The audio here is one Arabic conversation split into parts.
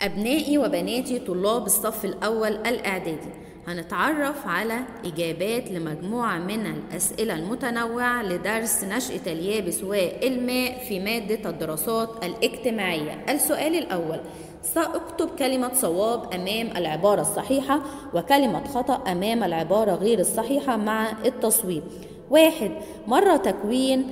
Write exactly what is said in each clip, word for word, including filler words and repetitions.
أبنائي وبناتي طلاب الصف الأول الإعدادي، هنتعرف على إجابات لمجموعة من الأسئلة المتنوعة لدرس نشأة اليابس والماء في مادة الدراسات الاجتماعية. السؤال الأول: سأكتب كلمة صواب أمام العبارة الصحيحة وكلمة خطأ أمام العبارة غير الصحيحة مع التصويب. واحد: مر تكوين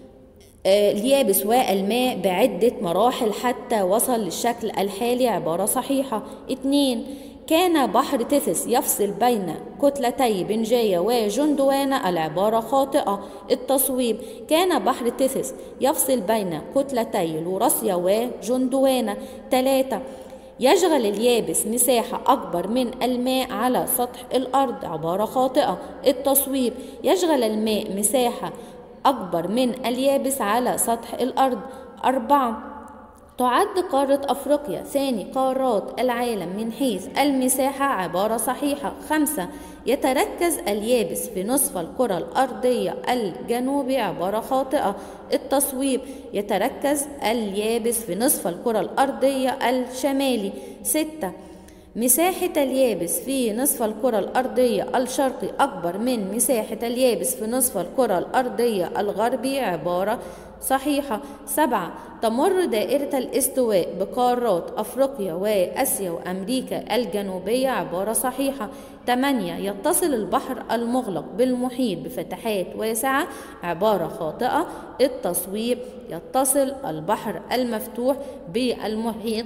اليابس والماء بعدة مراحل حتى وصل للشكل الحالي، عبارة صحيحة. اتنين: كان بحر تيثيس يفصل بين كتلتي بنجاية وجندوانة، العبارة خاطئة، التصويب: كان بحر تيثيس يفصل بين كتلتي لوراسيا وجندوانة. ثلاثة: يشغل اليابس مساحة أكبر من الماء على سطح الأرض، عبارة خاطئة، التصويب: يشغل الماء مساحة أكبر من اليابس على سطح الأرض. أربعة: تعد قارة أفريقيا ثاني قارات العالم من حيث المساحة، عبارة صحيحة. خمسة: يتركز اليابس في نصف الكرة الأرضية الجنوبي، عبارة خاطئة، التصويب: يتركز اليابس في نصف الكرة الأرضية الشمالي. ستة: مساحة اليابس في نصف الكرة الأرضية الشرقي أكبر من مساحة اليابس في نصف الكرة الأرضية الغربي، عبارة صحيحة. سبعة: تمر دائرة الاستواء بقارات أفريقيا وآسيا وأمريكا الجنوبية، عبارة صحيحة. ثمانية: يتصل البحر المغلق بالمحيط بفتحات واسعة، عبارة خاطئة، التصويب: يتصل البحر المفتوح بالمحيط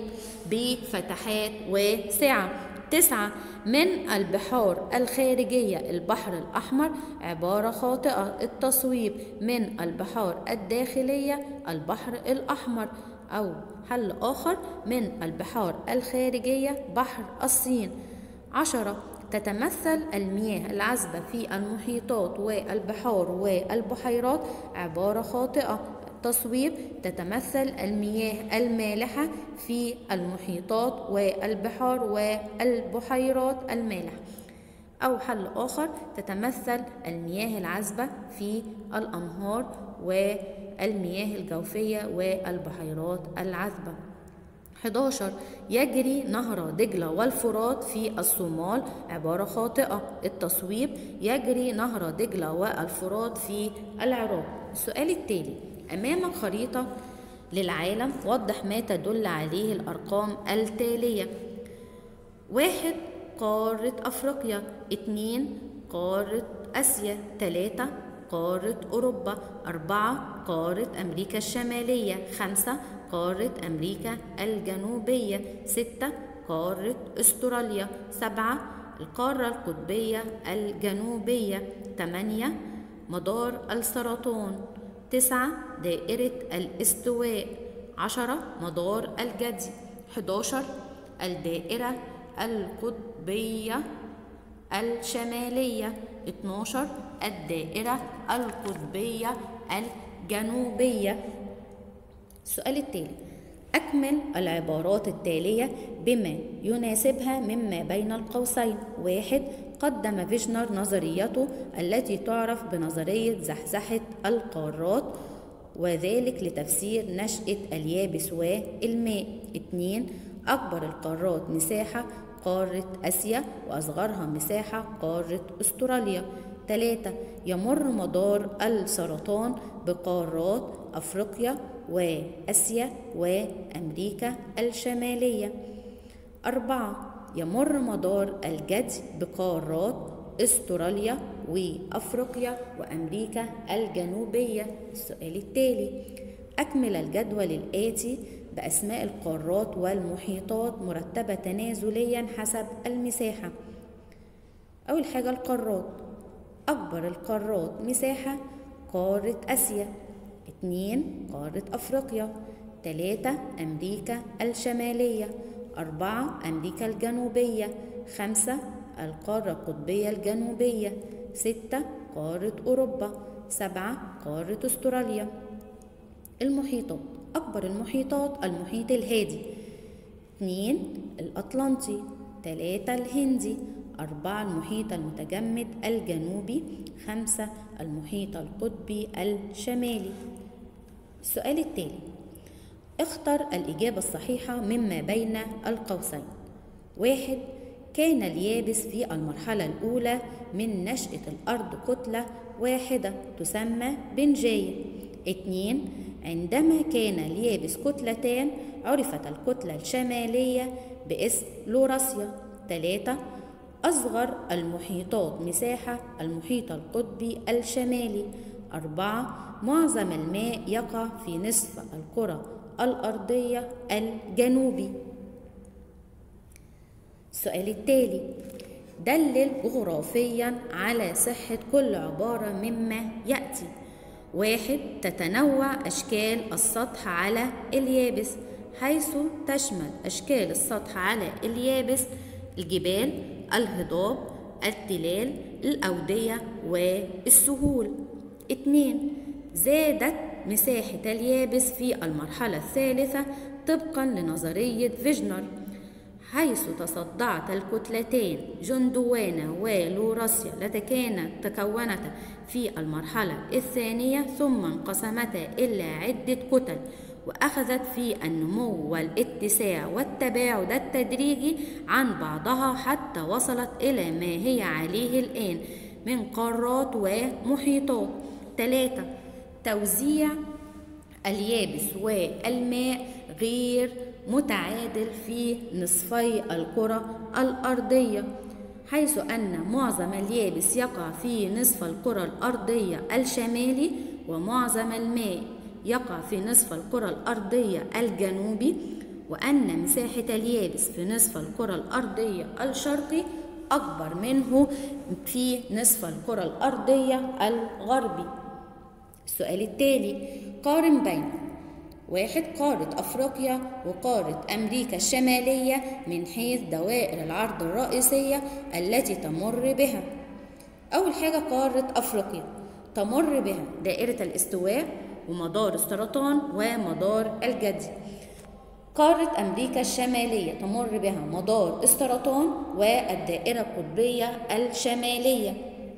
بفتحات واسعة. تسعة: من البحار الخارجية البحر الأحمر، عبارة خاطئة، التصويب: من البحار الداخلية البحر الأحمر. أو حل آخر: من البحار الخارجية بحر الصين. عشرة: تتمثل المياه العذبة في المحيطات والبحار والبحيرات، عبارة خاطئة، تصويب: تتمثل المياه المالحة في المحيطات والبحار والبحيرات المالحة. أو حل آخر: تتمثل المياه العذبة في الأنهار والمياه الجوفية والبحيرات العذبة. حداشر: يجري نهر دجلة والفرات في الصومال، عبارة خاطئة، التصويب: يجري نهر دجلة والفرات في العراق. السؤال التالي: أمامك خريطة للعالم، وضح ما تدل عليه الأرقام التالية. واحد: قارة أفريقيا. اتنين: قارة آسيا. تلاتة: قارة أوروبا. أربعة: قارة أمريكا الشمالية. خمسة: قارة أمريكا الجنوبية. ستة: قارة أستراليا. سبعة: القارة القطبية الجنوبية. ثمانية: مدار السرطان. تسعة: دائرة الاستواء. عشرة: مدار الجدي. حداشر: الدائرة القطبية الشمالية. اتناشر: الدائرة القطبية الجنوبية. السؤال التالي: أكمل العبارات التالية بما يناسبها مما بين القوسين. واحد: قدم فيجنر نظريته التي تعرف بنظرية زحزحة القارات، وذلك لتفسير نشأة اليابس والماء. اثنين: أكبر القارات مساحة قارة آسيا، وأصغرها مساحة قارة أستراليا. ثلاثة: يمر مدار السرطان بقارات أفريقيا وآسيا وأمريكا الشمالية. أربعة: يمر مدار الجدي بقارات أستراليا وأفريقيا وأمريكا الجنوبية. السؤال التالي: أكمل الجدول الآتي بأسماء القارات والمحيطات مرتبة تنازليا حسب المساحة. أول حاجة القارات: أكبر القارات مساحة قارة آسيا. اثنين: قارة أفريقيا. ثلاثة: أمريكا الشمالية. أربعة: أمريكا الجنوبية. خمسة: القارة القطبية الجنوبية. ستة: قارة أوروبا. سبعة: قارة أستراليا. المحيطات: أكبر المحيطات المحيط الهادي. اثنين: الأطلنطي. ثلاثة: الهندي. أربعة: المحيط المتجمد الجنوبي. خمسة: المحيط القطبي الشمالي. السؤال التالي: اختر الإجابة الصحيحة مما بين القوسين. واحد، كان اليابس في المرحلة الأولى من نشأة الأرض كتلة واحدة تسمى بنجاية. اتنين، عندما كان اليابس كتلتان عرفت الكتلة الشمالية باسم لوراسيا. تلاتة، أصغر المحيطات مساحة المحيط القطبي الشمالي. أربعة، معظم الماء يقع في نصف الكرة الأرضية الجنوبي. السؤال التالي، دلل جغرافيا على صحة كل عبارة مما يأتي. واحد، تتنوع أشكال السطح على اليابس، حيث تشمل أشكال السطح على اليابس الجبال، الهضاب، التلال، الأودية والسهول. اتنين، زادت مساحة اليابس في المرحلة الثالثة طبقا لنظرية فيجنر، حيث تصدعت الكتلتان جندوانا ولوراسيا التي كانت تكونتا في المرحلة الثانية ثم انقسمتا إلى عدة كتل، وأخذت في النمو والاتساع والتباعد التدريجي عن بعضها حتى وصلت إلى ما هي عليه الآن من قارات ومحيطات. ثلاثة، توزيع اليابس والماء غير متعادل في نصفي الكرة الأرضية، حيث أن معظم اليابس يقع في نصف الكرة الأرضية الشمالي، ومعظم الماء يقع في نصف الكرة الأرضية الجنوبي، وأن مساحة اليابس في نصف الكرة الأرضية الشرقي أكبر منه في نصف الكرة الأرضية الغربي. السؤال التالي، قارن بين واحد، قارة أفريقيا وقارة أمريكا الشمالية من حيث دوائر العرض الرئيسية التي تمر بها. أول حاجة قارة أفريقيا تمر بها دائرة الاستواء ومدار السرطان ومدار الجدي. قارة أمريكا الشمالية تمر بها مدار السرطان والدائرة القطبية الشمالية.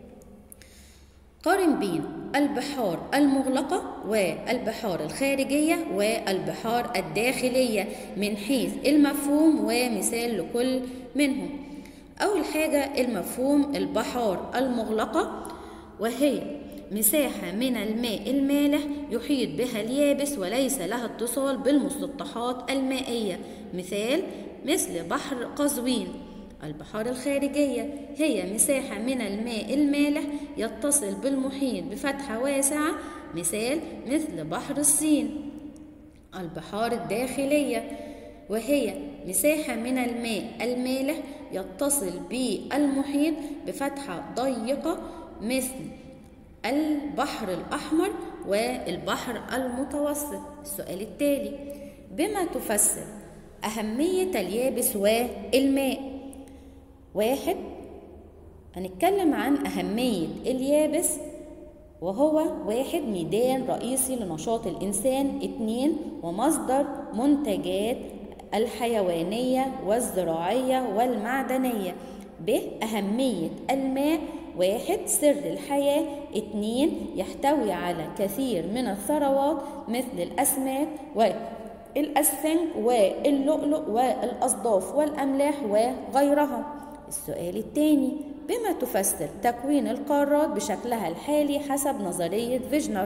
قارن بين البحار المغلقة والبحار الخارجية والبحار الداخلية من حيث المفهوم ومثال لكل منهم. أول حاجة المفهوم البحار المغلقة، وهي مساحة من الماء المالح يحيط بها اليابس وليس لها اتصال بالمسطحات المائية، مثال مثل بحر قزوين. البحار الخارجية هي مساحة من الماء المالح يتصل بالمحيط بفتحة واسعة، مثال مثل بحر الصين. البحار الداخلية وهي مساحة من الماء المالح يتصل بالمحيط بفتحة ضيقة، مثل البحر الأحمر والبحر المتوسط. السؤال التالي، بما تفسر أهمية اليابس والماء؟ واحد، هنتكلم عن أهمية اليابس، وهو واحد، ميدان رئيسي لنشاط الإنسان. اتنين، ومصدر منتجات الحيوانية والزراعية والمعدنية. ب، أهمية الماء، واحد، سر الحياة. اتنين، يحتوي على كثير من الثروات مثل الأسماك والأسفنج واللؤلؤ والأصداف والأملاح وغيرها. السؤال الثاني، بما تفسر تكوين القارات بشكلها الحالي حسب نظرية فيجنر؟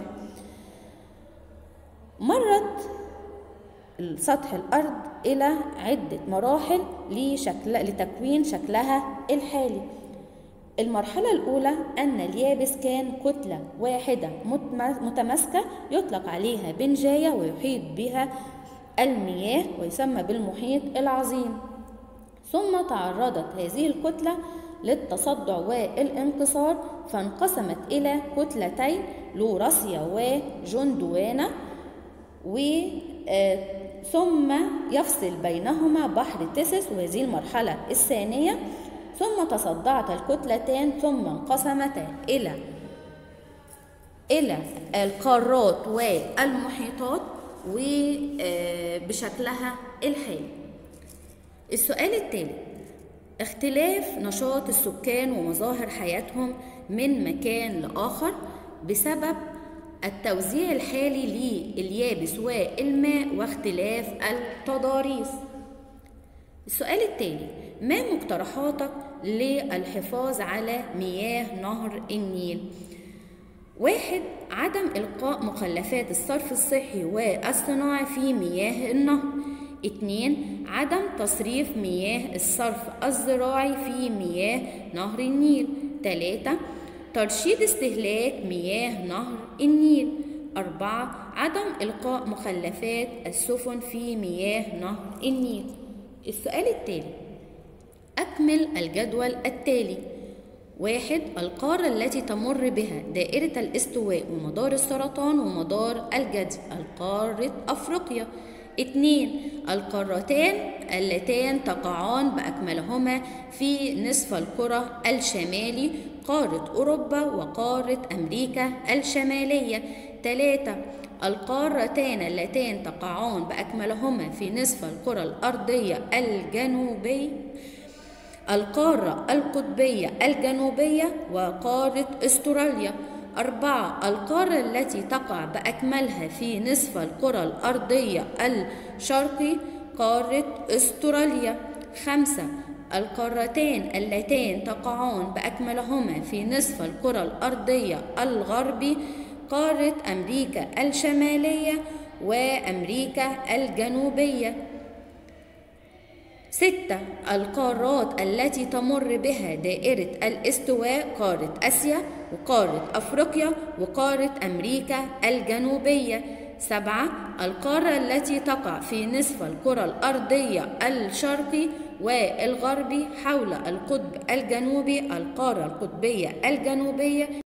مرت سطح الأرض إلى عدة مراحل لشكل لتكوين شكلها الحالي. المرحلة الأولى أن اليابس كان كتلة واحدة متماسكة يطلق عليها بنجاية ويحيط بها المياه ويسمى بالمحيط العظيم. ثم تعرضت هذه الكتلة للتصدع والانكسار فانقسمت إلى كتلتين، لوراسيا وجندوانا، و ثم يفصل بينهما بحر تيسيس، وهذه المرحلة الثانية. ثم تصدعت الكتلتان ثم انقسمتا إلى إلى القارات والمحيطات وبشكلها الحالي. السؤال التالي، اختلاف نشاط السكان ومظاهر حياتهم من مكان لآخر بسبب التوزيع الحالي لليابس والماء واختلاف التضاريس. السؤال التالي: ما مقترحاتك للحفاظ على مياه نهر النيل؟ واحد، عدم إلقاء مخلفات الصرف الصحي والصناعي في مياه النهر. اتنين، عدم تصريف مياه الصرف الزراعي في مياه نهر النيل. تلاتة، ترشيد استهلاك مياه نهر النيل. أربعة، عدم إلقاء مخلفات السفن في مياه نهر النيل. السؤال التالي: أكمل الجدول التالي. واحد، القارة التي تمر بها دائرة الاستواء ومدار السرطان ومدار الجدي، القارة أفريقيا. اثنين، القارتان اللتان تقعان بأكملهما في نصف الكرة الشمالي، قارة أوروبا وقارة أمريكا الشمالية. ثلاثة، القارتان اللتان تقعان بأكملهما في نصف الكرة الأرضية الجنوبي، القارة القطبية الجنوبية وقارة أستراليا. أربعة، القارة التي تقع بأكملها في نصف الكرة الأرضية الشرقي، قارة أستراليا. خمسة، القارتان اللتان تقعان بأكملهما في نصف الكرة الأرضية الغربي، قارة أمريكا الشمالية وأمريكا الجنوبية. ستة، القارات التي تمر بها دائرة الاستواء، قارة آسيا وقارة أفريقيا وقارة أمريكا الجنوبية. سبعة، القارة التي تقع في نصف الكرة الأرضية الشرقي والغربي حول القطب الجنوبي، القارة القطبية الجنوبية.